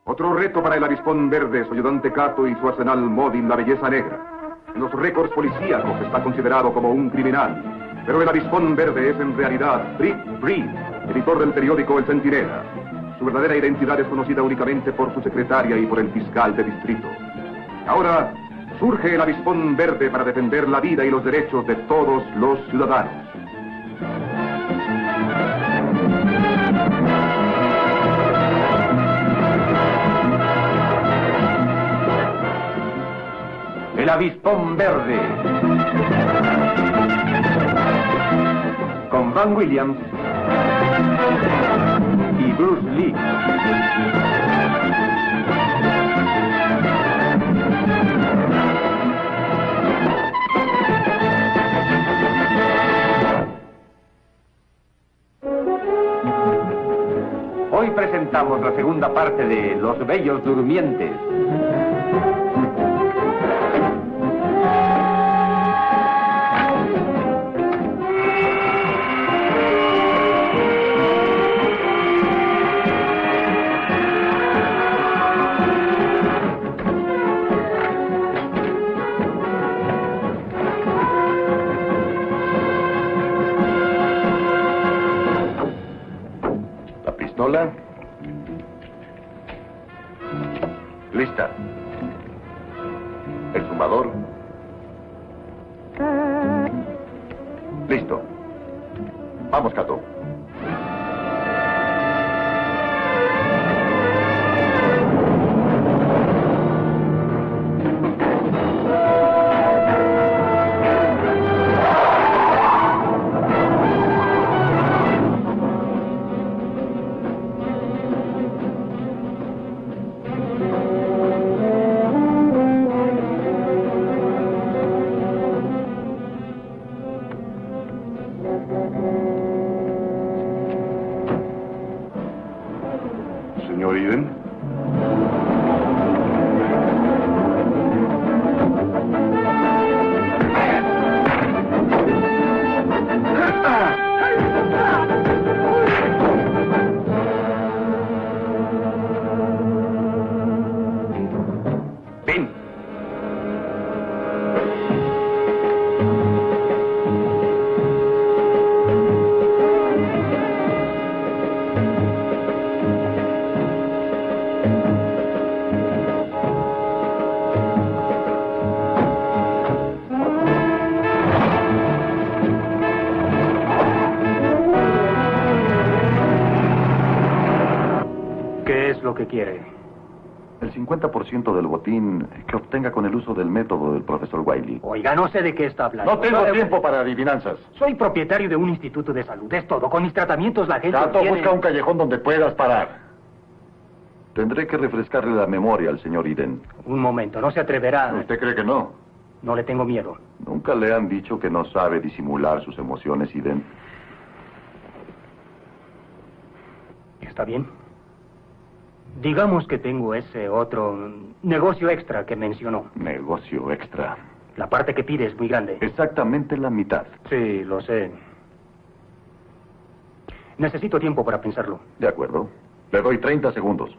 Otro reto para el avispón verde, su ayudante Cato y su arsenal móvil, la belleza negra. En los récords policíacos está considerado como un criminal, pero el avispón verde es en realidad Britt Breed, editor del periódico El Centinela. Su verdadera identidad es conocida únicamente por su secretaria y por el fiscal de distrito. Ahora surge el avispón verde para defender la vida y los derechos de todos los ciudadanos. El avispón verde. Con Van Williams y Bruce Lee. Hoy presentamos la segunda parte de Los Bellos Durmientes. ¿Pistola? Lista. ¿El fumador? Listo. Vamos, Cato. Señor Eden. Ven. ¿Qué es lo que quiere? El 50% del botín que obtenga con el uso del método del profesor Wiley. Oiga, no sé de qué está hablando. No tengo tiempo para adivinanzas. Soy propietario de un instituto de salud, es todo. Con mis tratamientos la gente Cato, obtiene... busca un callejón donde puedas parar. Tendré que refrescarle la memoria al señor Eden. Un momento, no se atreverá. ¿Usted cree que no? No le tengo miedo. ¿Nunca le han dicho que no sabe disimular sus emociones, Eden? ¿Está bien? Digamos que tengo ese otro negocio extra que mencionó. Negocio extra. La parte que pide es muy grande. Exactamente la mitad. Sí, lo sé. Necesito tiempo para pensarlo. De acuerdo. Le doy 30 segundos.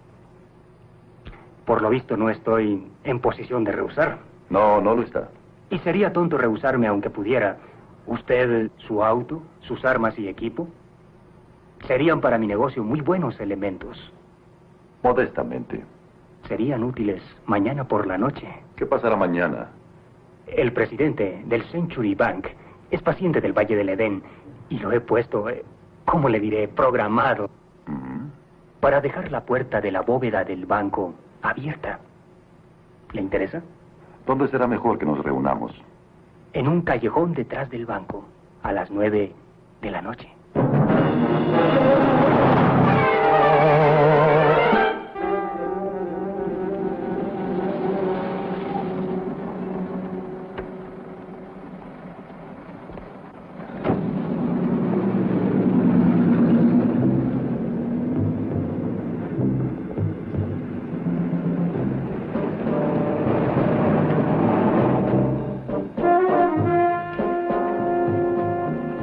Por lo visto no estoy en posición de rehusar. No, no lo está. Y sería tonto rehusarme aunque pudiera. Usted, su auto, sus armas y equipo, serían para mi negocio muy buenos elementos. Modestamente. Serían útiles mañana por la noche. ¿Qué pasará mañana? El presidente del Century Bank es paciente del Valle del Edén y lo he puesto, ¿cómo le diré?, programado para dejar la puerta de la bóveda del banco abierta. ¿Le interesa? ¿Dónde será mejor que nos reunamos? En un callejón detrás del banco, a las 9 de la noche.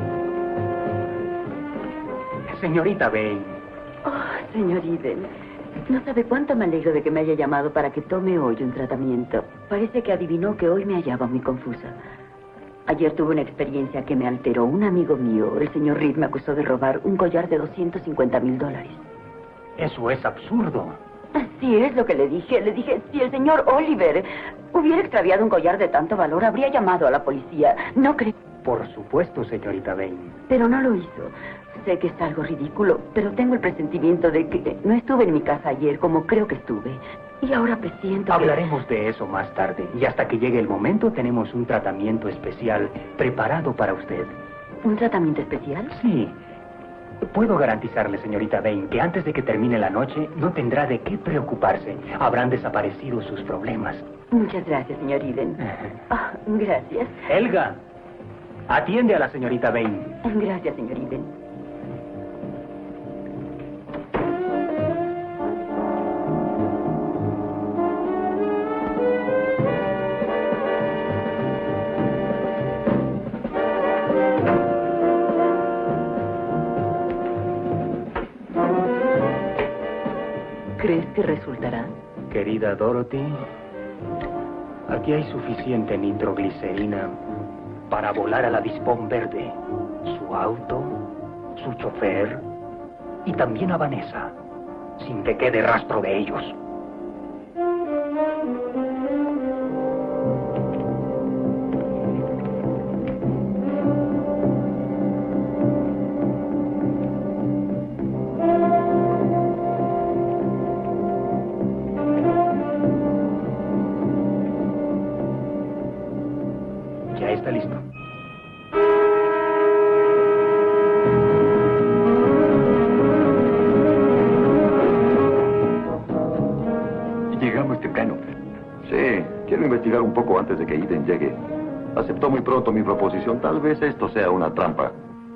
Señorita Vane. Oh, señor Eden, No sabe cuánto me alegro de que me haya llamado para que tome hoy un tratamiento. Parece que adivinó que hoy me hallaba muy confusa. Ayer tuve una experiencia que me alteró. Un amigo mío, el señor Reed, me acusó de robar un collar de $250,000. Eso es absurdo. Así es lo que le dije. Le dije, si el señor Oliver hubiera extraviado un collar de tanto valor, habría llamado a la policía. No creo. Por supuesto, señorita Bain. Pero no lo hizo. Sé que es algo ridículo, pero tengo el presentimiento de que no estuve en mi casa ayer como creo que estuve. Y ahora presiento que... Hablaremos de eso más tarde. Y hasta que llegue el momento, tenemos un tratamiento especial preparado para usted. ¿Un tratamiento especial? Sí. Puedo garantizarle, señorita Bain, que antes de que termine la noche, no tendrá de qué preocuparse. Habrán desaparecido sus problemas. Muchas gracias, señor Eden. Gracias. Helga, atiende a la señorita Bain. Gracias, señor Eden. ¿Crees que resultará? Querida Dorothy, aquí hay suficiente nitroglicerina para volar al avispón verde, su auto, su chofer y también a Vanessa, sin que quede rastro de ellos. Ya está listo. Llegamos temprano. Sí, quiero investigar un poco antes de que Eden llegue. Aceptó muy pronto mi proposición. Tal vez esto sea una trampa.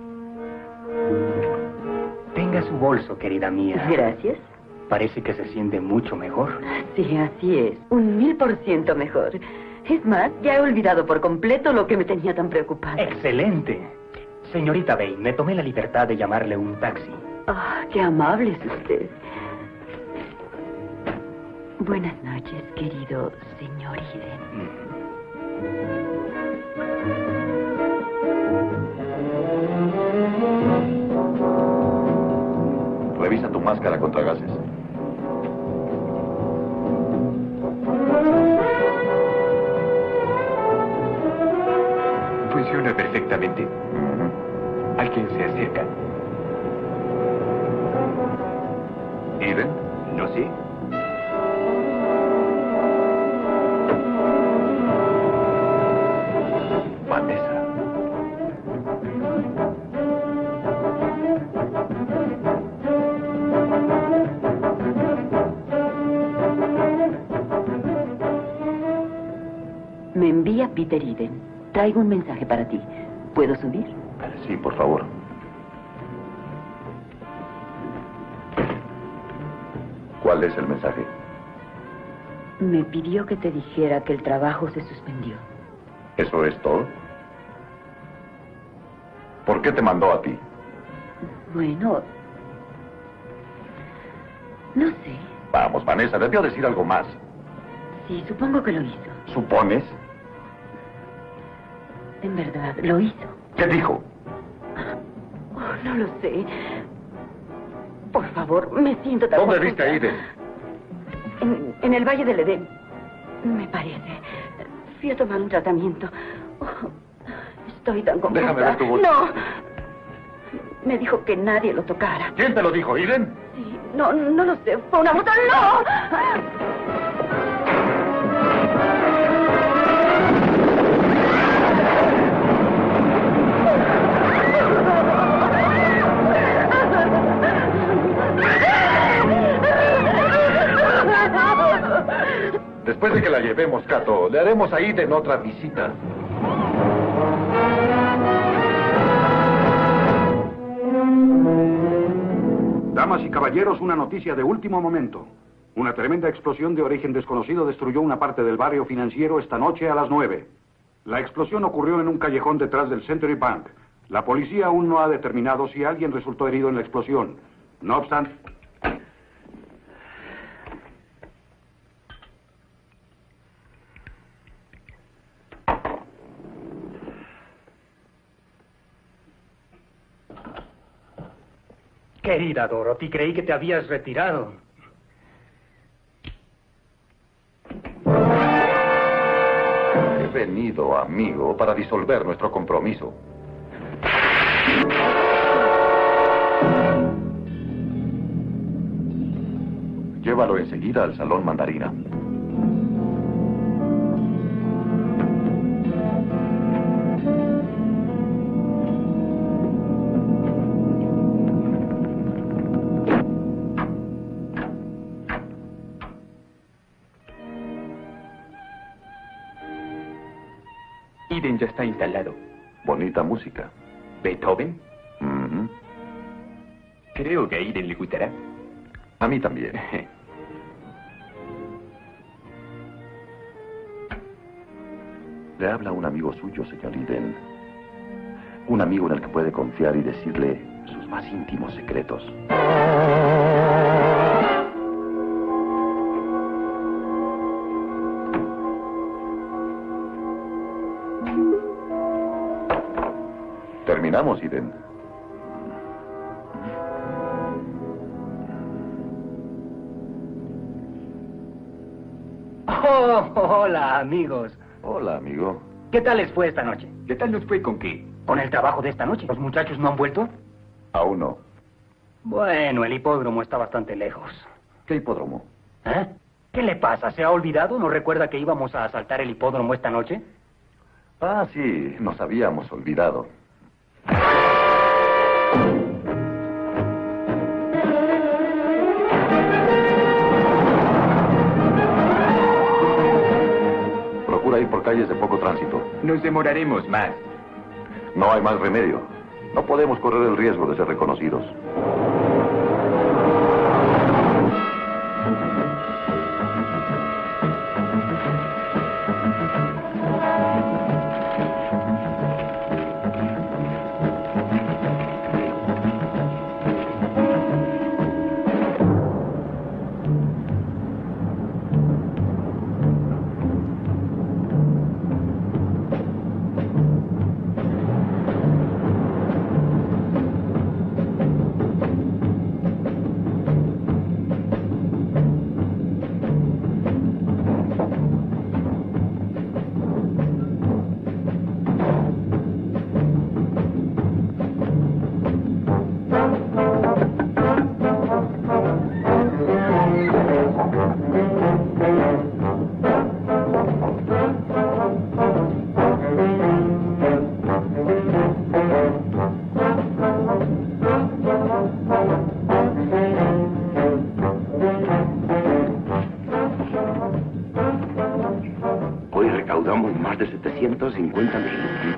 Tenga su bolso, querida mía. Gracias. Parece que se siente mucho mejor. Sí, así es. 1000% mejor. Es más, ya he olvidado por completo lo que me tenía tan preocupada. ¡Excelente! Señorita Bain, me tomé la libertad de llamarle un taxi. Qué amable es usted. Buenas noches, querido señor Eden. Revisa tu máscara contra gases. Funciona perfectamente. Alguien se acerca. ¿Eden? No sé. Vanessa. Me envía Peter Eden. Traigo un mensaje para ti. ¿Puedo subir? Sí, por favor. ¿Cuál es el mensaje? Me pidió que te dijera que el trabajo se suspendió. ¿Eso es todo? ¿Por qué te mandó a ti? Bueno, no sé. Vamos, Vanessa, debió decir algo más. Sí, supongo que lo hizo. ¿Supones? En verdad, lo hizo. ¿Qué dijo? No lo sé. Por favor, me siento tan... ¿Dónde confusa. viste a Eden? En el Valle del Edén, me parece. Fui a tomar un tratamiento. Estoy tan confusa. Déjame ver tu bolsa. ¡No! Me dijo que nadie lo tocara. ¿Quién te lo dijo, Eden? Sí, no lo sé. Fue una moto. ¡No! Después de que la llevemos, Cato, le haremos a Eden otra visita. Damas y caballeros, una noticia de último momento. Una tremenda explosión de origen desconocido destruyó una parte del barrio financiero esta noche a las 9. La explosión ocurrió en un callejón detrás del Century Bank. La policía aún no ha determinado si alguien resultó herido en la explosión. No obstante... Querida Dorothy, creí que te habías retirado. He venido, amigo, para disolver nuestro compromiso. Llévalo enseguida al Salón Mandarina. Eden ya está instalado. Bonita música. ¿Beethoven? Ujú. Creo que a Eden le gustará. A mí también. Le habla un amigo suyo, señor Eden. Un amigo en el que puede confiar y decirle sus más íntimos secretos. Terminamos, Eden. Oh, hola, amigos. Hola, amigo. ¿Qué tal les fue esta noche? ¿Qué tal nos fue con qué? ¿Con el trabajo de esta noche? ¿Los muchachos no han vuelto? Aún no. Bueno, el hipódromo está bastante lejos. ¿Qué hipódromo? ¿Eh? ¿Qué le pasa? ¿Se ha olvidado? ¿No recuerda que íbamos a asaltar el hipódromo esta noche? Ah, sí, nos habíamos olvidado. Procura ir por calles de poco tránsito. Nos demoraremos más. No hay más remedio. No podemos correr el riesgo de ser reconocidos. Hoy recaudamos más de 750,000.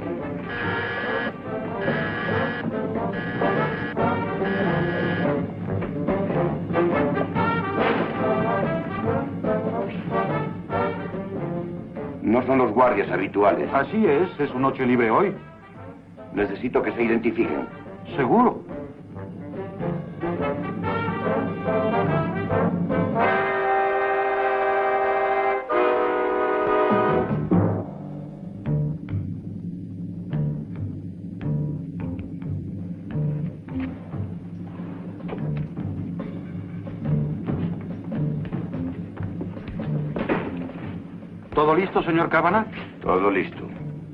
No son los guardias habituales. Así es su noche libre hoy. Necesito que se identifiquen. Seguro. ¿Todo listo, señor Cavanagh? Todo listo.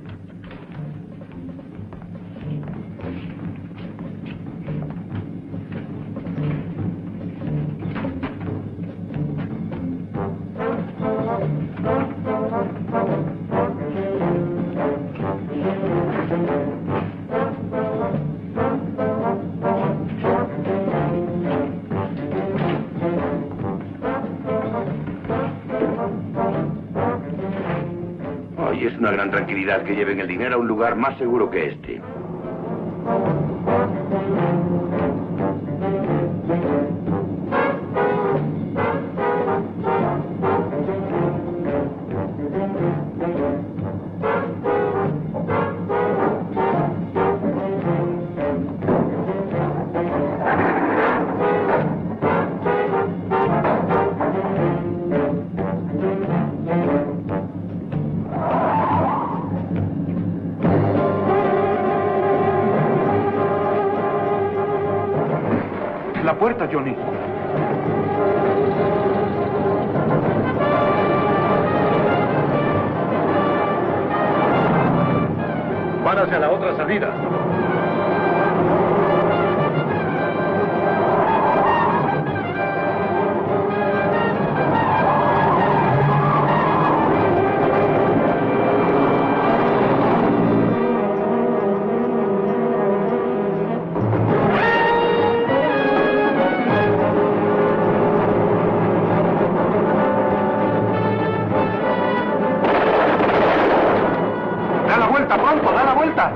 Hoy es una gran tranquilidad que lleven el dinero a un lugar más seguro que este. puerta, Johnny. Van hacia la otra salida. ¡Pronto, da la vuelta!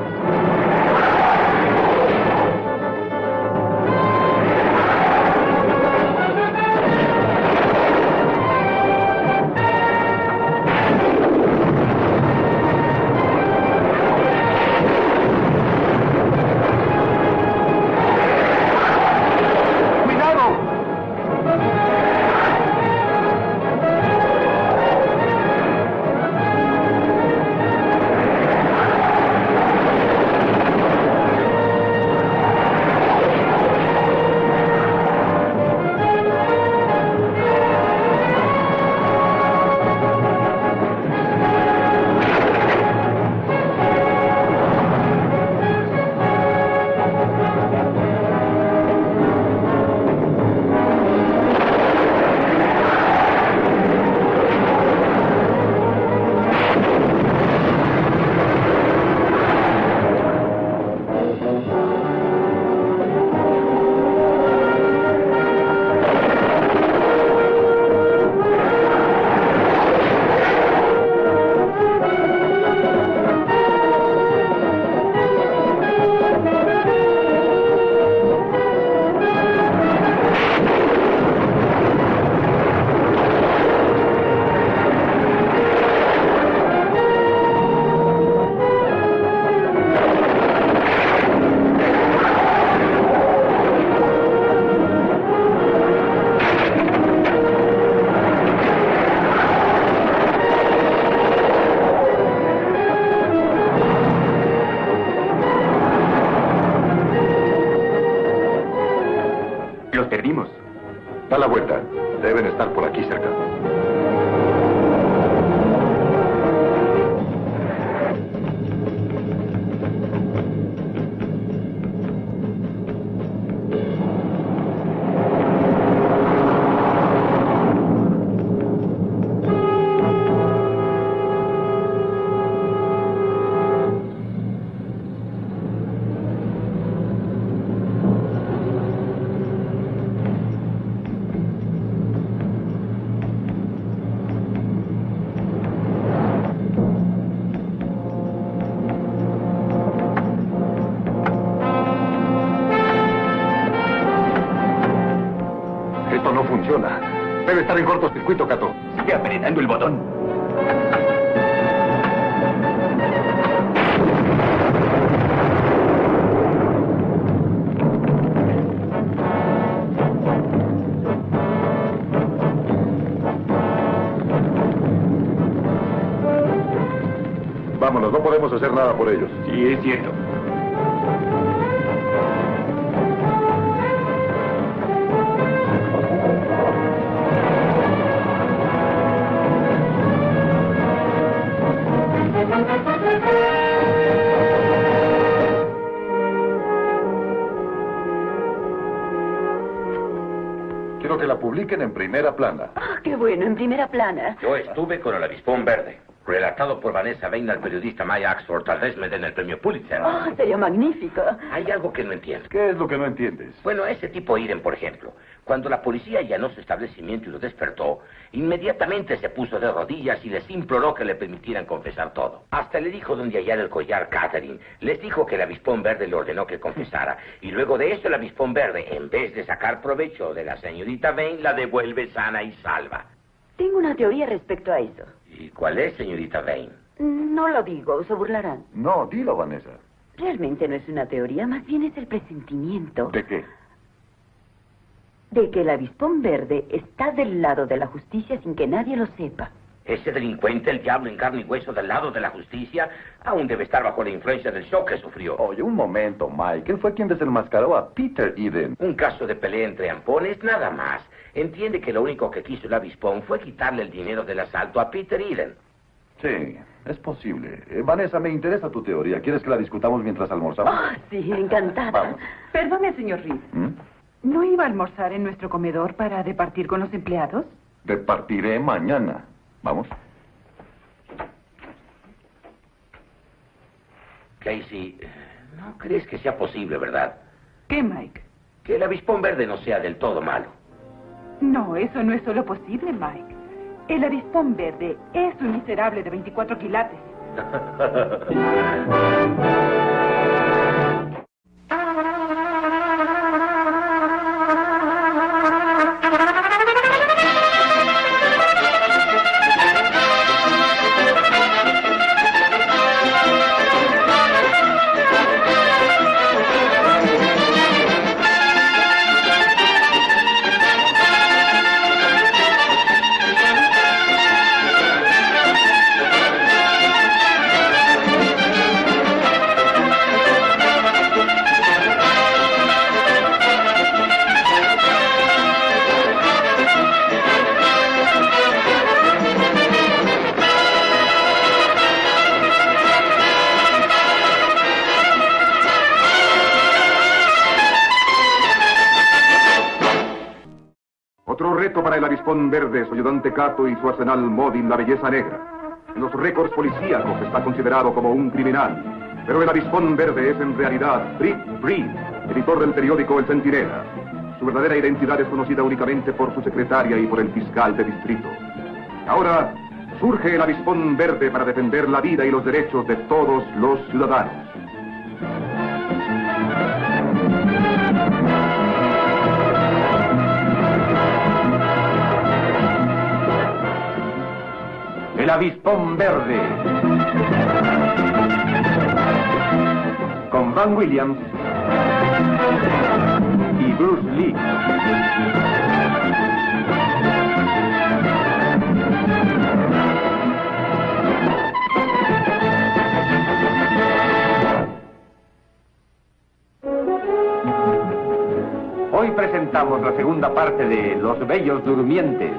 Da la vuelta. Deben estar por aquí cerca. No funciona. Debe estar en cortocircuito, Cato. Sigue apretando el botón. Vámonos, no podemos hacer nada por ellos. Sí, es cierto. Quiero que la publiquen en primera plana. Ah, qué bueno, en primera plana. Yo estuve con el avispón verde, relatado por Vanessa Bain al periodista Maya Axford. Tal vez me den el premio Pulitzer. Ah, sería magnífico. Hay algo que no entiendo. ¿Qué es lo que no entiendes? Bueno, ese tipo Iden, por ejemplo. Cuando la policía allanó su establecimiento y lo despertó, inmediatamente se puso de rodillas y les imploró que le permitieran confesar todo. Hasta le dijo dónde hallar el collar Catherine. Les dijo que el avispón verde le ordenó que confesara. Y luego de eso el avispón verde, en vez de sacar provecho de la señorita Bain, la devuelve sana y salva. Tengo una teoría respecto a eso. ¿Y cuál es, señorita Bain? No lo digo, se burlarán. No, dilo, Vanessa. Realmente no es una teoría, más bien es el presentimiento ¿De qué? de que el avispón verde está del lado de la justicia sin que nadie lo sepa. Ese delincuente, el diablo en carne y hueso del lado de la justicia, aún debe estar bajo la influencia del shock que sufrió. Oye, un momento, Mike. Él fue quien desenmascaró a Peter Eden. Un caso de pelea entre ampones, nada más. Entiende que lo único que quiso el avispón fue quitarle el dinero del asalto a Peter Eden. Sí, es posible. Vanessa, me interesa tu teoría. ¿Quieres que la discutamos mientras almorzamos? Oh, sí, encantada. Vamos. Perdone, señor Reed. ¿No iba a almorzar en nuestro comedor para departir con los empleados? Departiré mañana. Vamos. Casey, no crees que sea posible, ¿verdad? ¿Qué, Mike? Que el avispón verde no sea del todo malo. No, eso no es solo posible, Mike. El avispón verde es un miserable de 24 quilates. Otro reto para el avispón verde, su ayudante Cato y su arsenal móvil, la belleza negra. En los récords policíacos está considerado como un criminal, pero el avispón verde es en realidad Britt Breed, editor del periódico El Centinela. Su verdadera identidad es conocida únicamente por su secretaria y por el fiscal de distrito. Ahora surge el avispón verde para defender la vida y los derechos de todos los ciudadanos. El avispón verde. Con Van Williams y Bruce Lee. Hoy presentamos la segunda parte de Los Bellos Durmientes.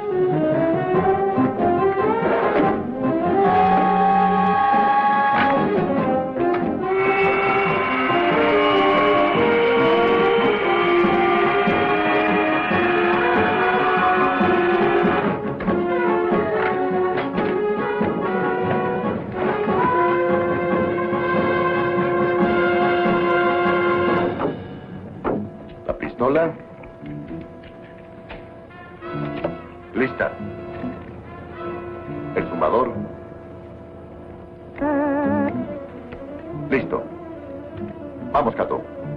Lista. El zumbador. Listo. Vamos, Cato.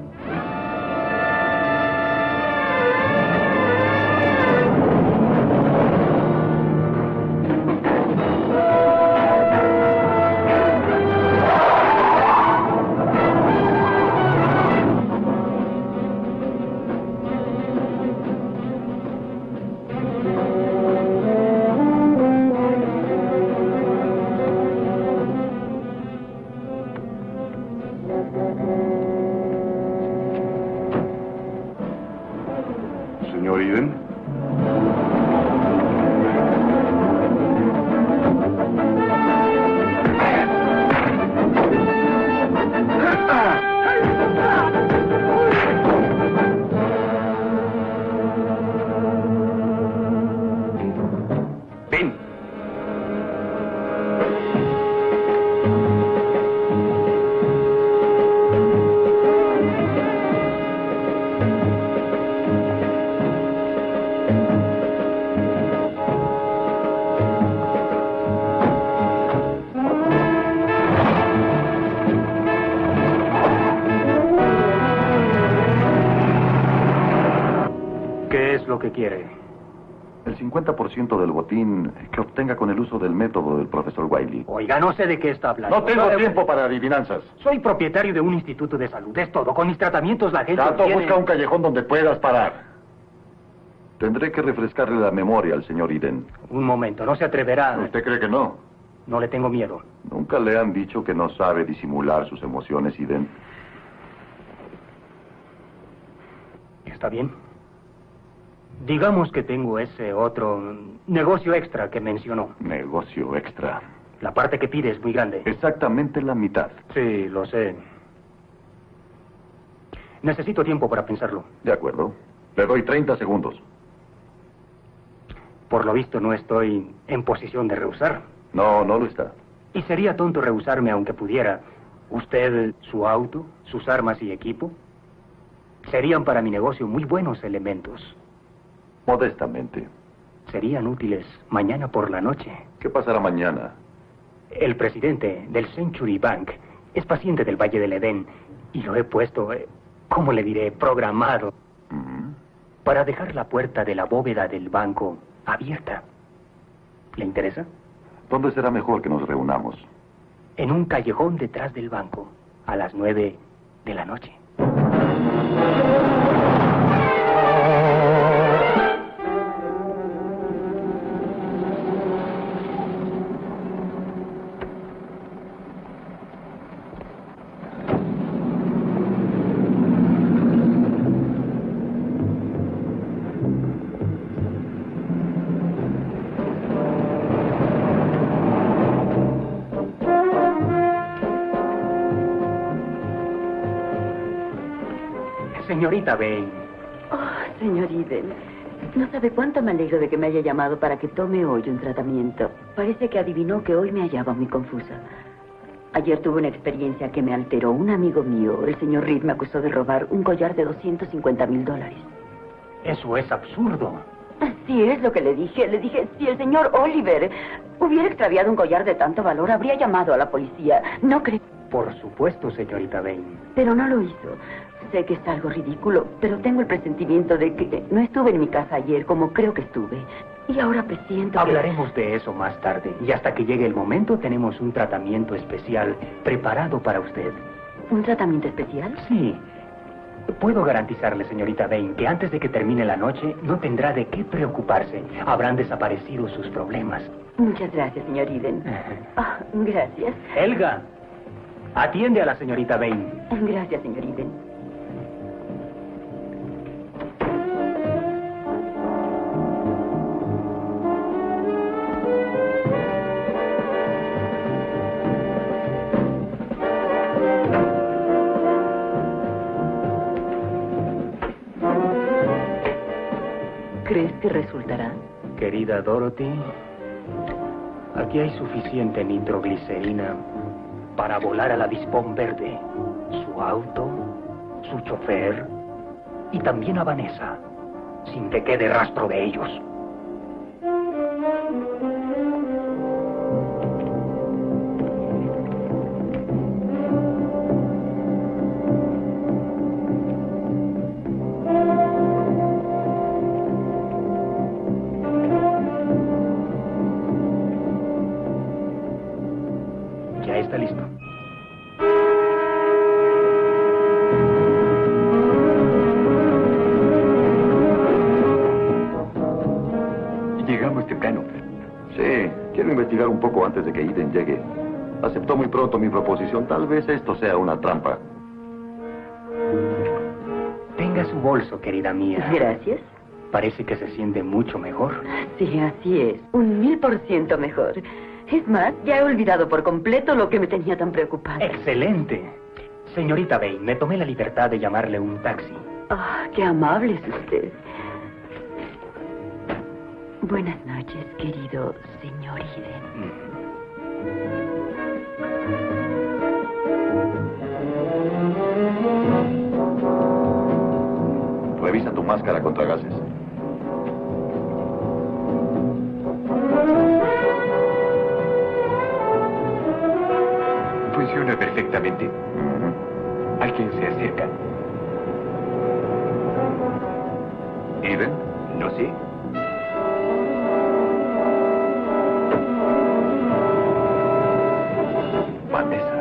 Señor Eden. Ven. ¿Qué es lo que quiere? El 50% del botín que obtenga con el uso del método del profesor Wiley. Oiga, no sé de qué está hablando. No tengo tiempo para adivinanzas. Soy propietario de un instituto de salud, es todo. Con mis tratamientos la gente Cato, obtiene... busca un callejón donde puedas parar. Tendré que refrescarle la memoria al señor Eden. Un momento, no se atreverá. ¿Usted cree que no? No le tengo miedo. ¿Nunca le han dicho que no sabe disimular sus emociones, Eden? ¿Está bien? Digamos que tengo ese otro negocio extra que mencionó. Negocio extra. La parte que pide es muy grande. Exactamente la mitad. Sí, lo sé. Necesito tiempo para pensarlo. De acuerdo. Le doy 30 segundos. Por lo visto no estoy en posición de rehusar. No, no lo está. Y sería tonto rehusarme aunque pudiera. Usted, su auto, sus armas y equipo, serían para mi negocio muy buenos elementos. Modestamente. Serían útiles mañana por la noche. ¿Qué pasará mañana? El presidente del Century Bank es paciente del Valle del Edén y lo he puesto, ¿cómo le diré?, programado para dejar la puerta de la bóveda del banco abierta. ¿Le interesa? ¿Dónde será mejor que nos reunamos? En un callejón detrás del banco, a las 9 de la noche. Señorita Bain. Oh, señor Eden, no sabe cuánto me alegro de que me haya llamado para que tome hoy un tratamiento. Parece que adivinó que hoy me hallaba muy confusa. Ayer tuve una experiencia que me alteró. Un amigo mío, el señor Reed, me acusó de robar un collar de $250,000. Eso es absurdo. Sí, es lo que le dije. Le dije, si el señor Oliver hubiera extraviado un collar de tanto valor, habría llamado a la policía. ¿No cree? Por supuesto, señorita Bain. Pero no lo hizo. Sé que es algo ridículo, pero tengo el presentimiento de que no estuve en mi casa ayer como creo que estuve. Y ahora presiento que... Hablaremos de eso más tarde. Y hasta que llegue el momento, tenemos un tratamiento especial preparado para usted. ¿Un tratamiento especial? Sí. Puedo garantizarle, señorita Bain, que antes de que termine la noche no tendrá de qué preocuparse. Habrán desaparecido sus problemas. Muchas gracias, señor Eden. Gracias. Helga, atiende a la señorita Bain. Gracias, señor Eden. ¿Crees que resultará? Querida Dorothy, aquí hay suficiente nitroglicerina para volar al avispón verde, su auto, su chofer y también a Vanessa, sin que quede rastro de ellos. Ya está listo. Llegamos temprano. Sí, quiero investigar un poco antes de que Eden llegue. Aceptó muy pronto mi proposición. Tal vez esto sea una trampa. Tenga su bolso, querida mía. Gracias. Parece que se siente mucho mejor. Sí, así es. 1000% mejor. Es más, ya he olvidado por completo lo que me tenía tan preocupada. ¡Excelente! Señorita Bain, me tomé la libertad de llamarle un taxi. Qué amable es usted. Buenas noches, querido señor Eden. Revisa tu máscara contra gases. Funciona perfectamente. Alguien se acerca. ¿Eden? No sé. Vanessa.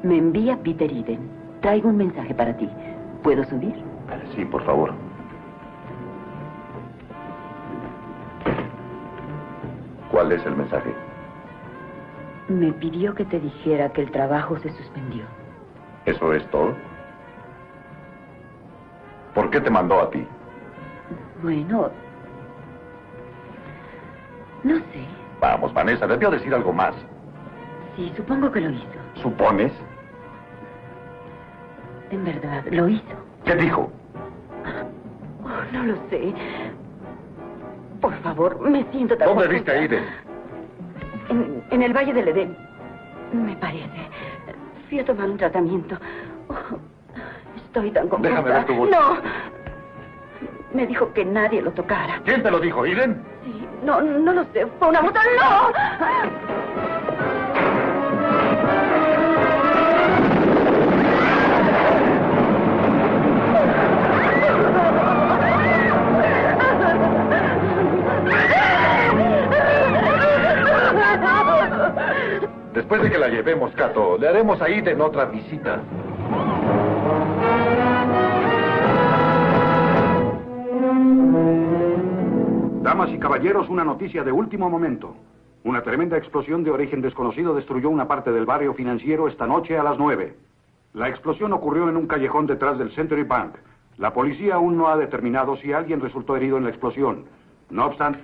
Me envía Peter Eden. Traigo un mensaje para ti. ¿Puedo subir? Sí, por favor. ¿Cuál es el mensaje? Me pidió que te dijera que el trabajo se suspendió. ¿Eso es todo? ¿Por qué te mandó a ti? Bueno, no sé. Vamos, Vanessa, debió decir algo más. Sí, supongo que lo hizo. ¿Supones? En verdad, lo hizo. ¿Qué dijo? Oh, no lo sé. Por favor, me siento tan... ¿Dónde confusa. viste a Eden? En el Valle del Edén. Me parece. Fui a tomar un tratamiento. Oh, estoy tan confusa. Déjame ver tu voz. No. Me dijo que nadie lo tocara. ¿Quién te lo dijo, Eden? Sí, no lo sé. Fue una moto. ¡No! Después de que la llevemos, Cato, le haremos a Eden otra visita. Damas y caballeros, una noticia de último momento. Una tremenda explosión de origen desconocido destruyó una parte del barrio financiero esta noche a las 9. La explosión ocurrió en un callejón detrás del Century Bank. La policía aún no ha determinado si alguien resultó herido en la explosión. No obstante...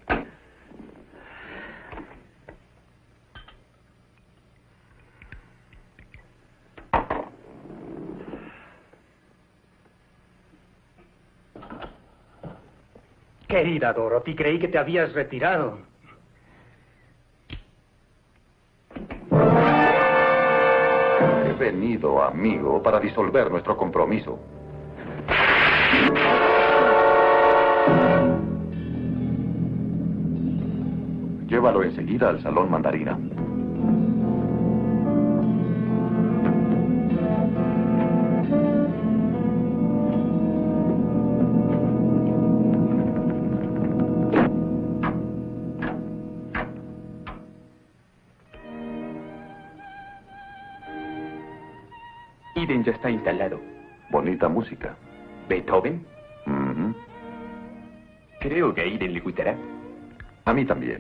Querida Dorothy, creí que te habías retirado. He venido, amigo, para disolver nuestro compromiso. Llévalo enseguida al Salón Mandarina. Eden ya está instalado. Bonita música. ¿Beethoven? Ujú. Creo que a Eden le gustará. A mí también.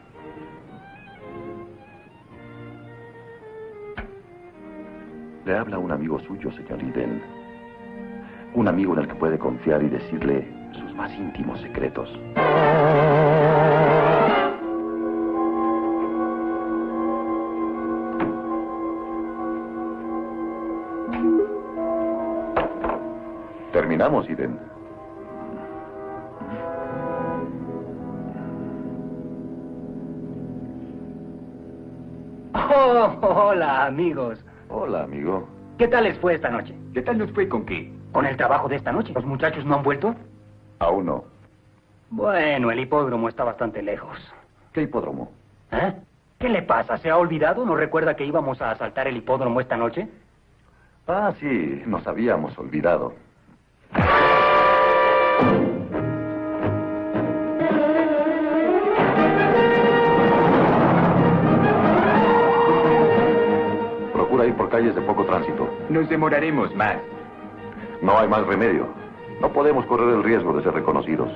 Le habla un amigo suyo, señor Eden. Un amigo en el que puede confiar y decirle sus más íntimos secretos. Terminamos, Eden. Oh, hola, amigos. Hola, amigo. ¿Qué tal les fue esta noche? ¿Qué tal nos fue con qué? ¿Con el trabajo de esta noche? ¿Los muchachos no han vuelto? Aún no. Bueno, el hipódromo está bastante lejos. ¿Qué hipódromo? ¿Eh? ¿Qué le pasa? ¿Se ha olvidado? ¿No recuerda que íbamos a asaltar el hipódromo esta noche? Ah, sí, nos habíamos olvidado. Procura ir por calles de poco tránsito. Nos demoraremos más. No hay más remedio. No podemos correr el riesgo de ser reconocidos.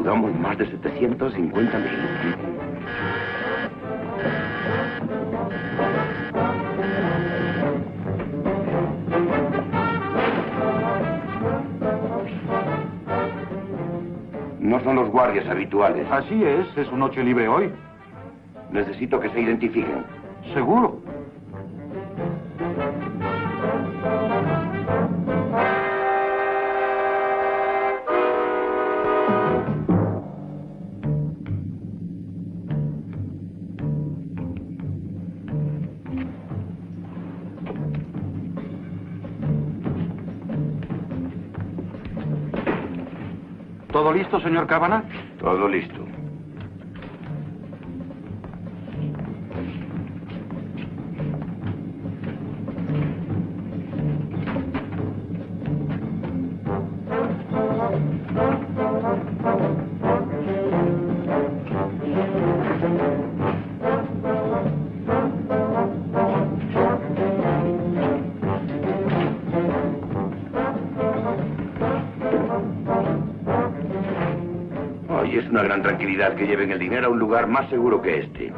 recaudamos más de 750,000. No son los guardias habituales. Así es su noche libre hoy. Necesito que se identifiquen. ¿Seguro? ¿Todo listo, señor Cavanagh? Todo listo. Y es una gran tranquilidad que lleven el dinero a un lugar más seguro que este.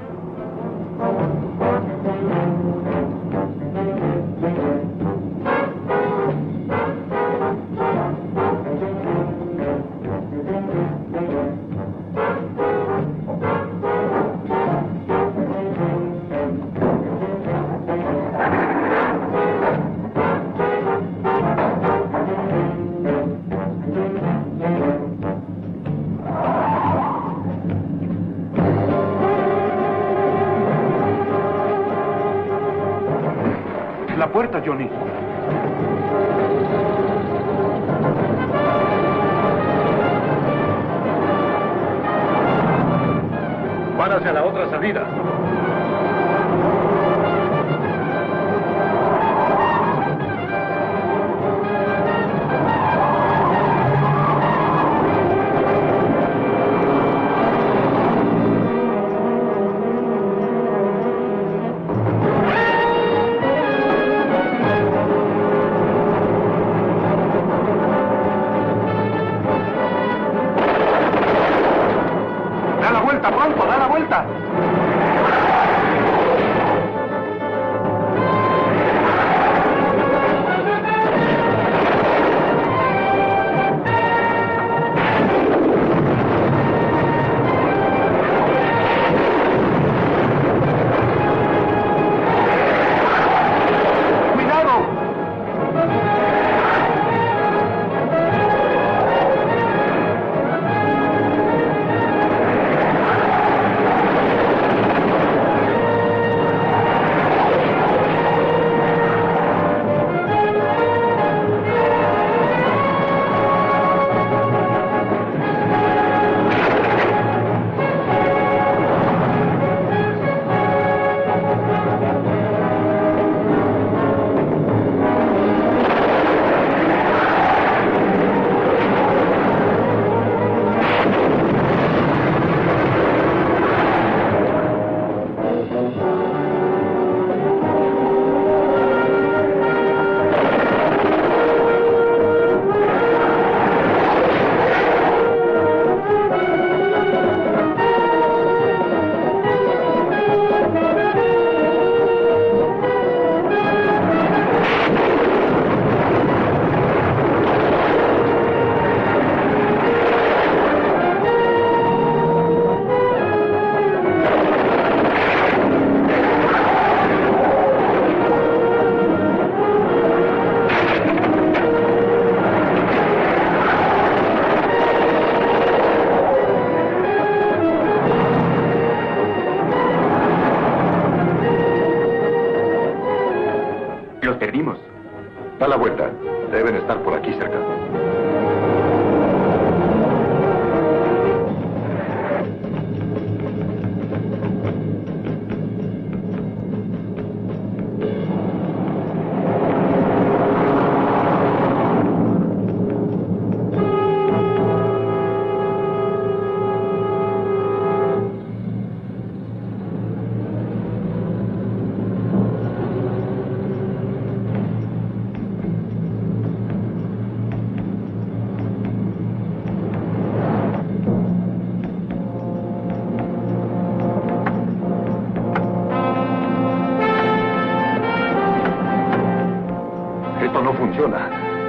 La puerta, Johnny. Van hacia la otra salida. ¡Da la vuelta, pronto! ¡Da la vuelta!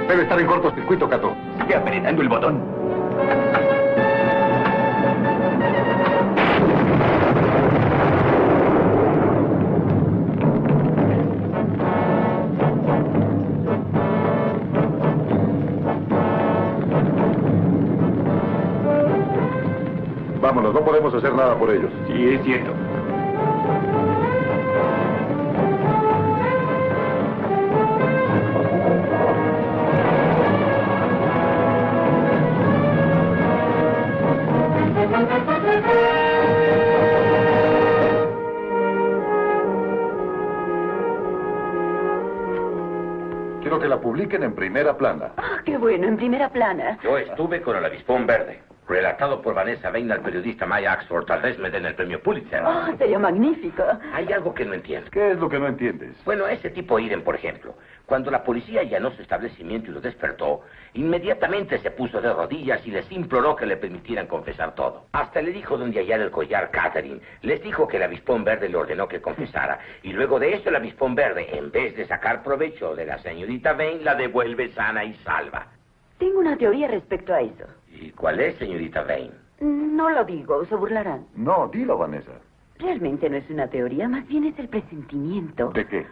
Debe estar en cortocircuito, Cato. Sigue apretando el botón. Vámonos, no podemos hacer nada por ellos. Sí, es cierto. Quiero que la publiquen en primera plana. Ah, qué bueno, en primera plana. Yo estuve con el avispón verde, relatado por Vanessa Bain al periodista Maya Axford. Tal vez me den el premio Pulitzer. Ah, sería magnífico. Hay algo que no entiendo. ¿Qué es lo que no entiendes? Bueno, ese tipo Eden, por ejemplo, cuando la policía allanó su establecimiento y lo despertó, inmediatamente se puso de rodillas y les imploró que le permitieran confesar todo. Hasta le dijo dónde hallar el collar Catherine. Les dijo que el avispón verde le ordenó que confesara. Y luego de eso el avispón verde, en vez de sacar provecho de la señorita Bain, la devuelve sana y salva. Tengo una teoría respecto a eso. ¿Y cuál es, señorita Bain? No lo digo, se burlarán. No, dilo, Vanessa. Realmente no es una teoría, más bien es el presentimiento ¿De qué?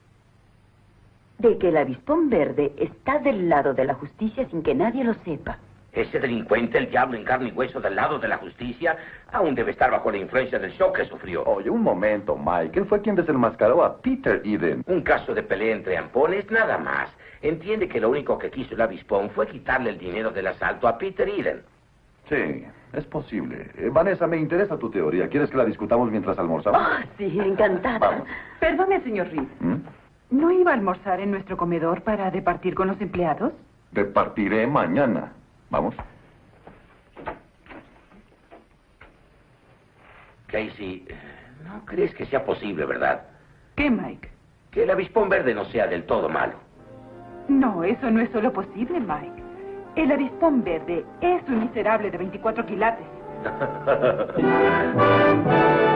de que el avispón verde está del lado de la justicia sin que nadie lo sepa. Ese delincuente, el diablo en carne y hueso del lado de la justicia, aún debe estar bajo la influencia del shock que sufrió. Oye, un momento, Mike. Él fue quien desenmascaró a Peter Eden. Un caso de pelea entre ampones, nada más. Entiende que lo único que quiso el avispón fue quitarle el dinero del asalto a Peter Eden. Sí, es posible. Vanessa, me interesa tu teoría. ¿Quieres que la discutamos mientras almorzamos? Ah, sí, encantada. Vamos. Perdone, señor Reed. ¿No iba a almorzar en nuestro comedor para departir con los empleados? Departiré mañana. Vamos. Casey, ¿no crees que sea posible, verdad? ¿Qué, Mike? Que el avispón verde no sea del todo malo. No, eso no es solo posible, Mike. El avispón verde es un miserable de 24 quilates.